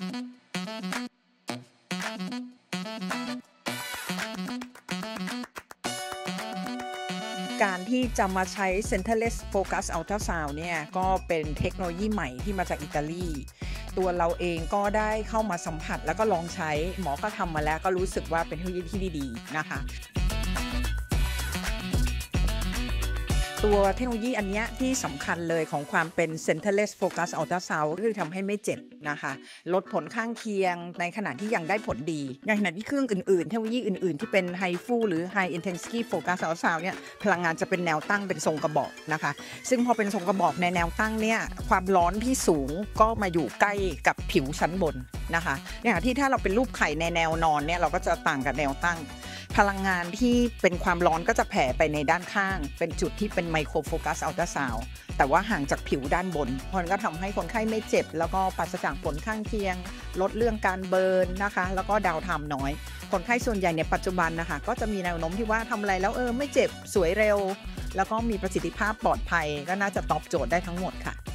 การที่จะมาใช้ Centerless Focus Ultrasound เนี่ยก็เป็นเทคโนโลยีใหม่ที่มาจากอิตาลีตัวเราเองก็ได้เข้ามาสัมผัสแล้วก็ลองใช้หมอก็ทำมาแล้วก็รู้สึกว่าเป็นเทคโนโลยีที่ดีนะคะ ตัวเทคโนโลยีอันนี้ที่สำคัญเลยของความเป็น Centerless Focus Ultrasound ก็คือทำให้ไม่เจ็บนะคะลดผลข้างเคียงในขณะที่ยังได้ผลดีในขณะที่เครื่องอื่นๆเทคโนโลยีอื่นๆที่เป็น HIFU หรือ High Intensity Focus Ultrasound เนี่ยพลังงานจะเป็นแนวตั้งเป็นทรงกระบอกนะคะซึ่งพอเป็นทรงกระบอกในแนวตั้งเนี่ยความร้อนที่สูงก็มาอยู่ใกล้กับผิวชั้นบนนะคะในขณะที่ถ้าเราเป็นรูปไข่ในแนวนอนเนี่ยเราก็จะต่างกับแนวตั้งพลังงานที่เป็นความร้อนก็จะแผ่ไปในด้านข้างเป็นจุดที่เป็นไมโครโฟกัสอัลตราซาวด์แต่ว่าห่างจากผิวด้านบนเพราะนั้นก็ทำให้คนไข้ไม่เจ็บแล้วก็ปราศจากผลข้างเคียงลดเรื่องการเบิร์นนะคะแล้วก็ดาวน์ไทม์น้อยคนไข้ส่วนใหญ่ในปัจจุบันนะคะก็จะมีแนวโน้มที่ว่าทำอะไรแล้วไม่เจ็บสวยเร็วแล้วก็มีประสิทธิภาพปลอดภัยก็น่าจะตอบโจทย์ได้ทั้งหมดค่ะ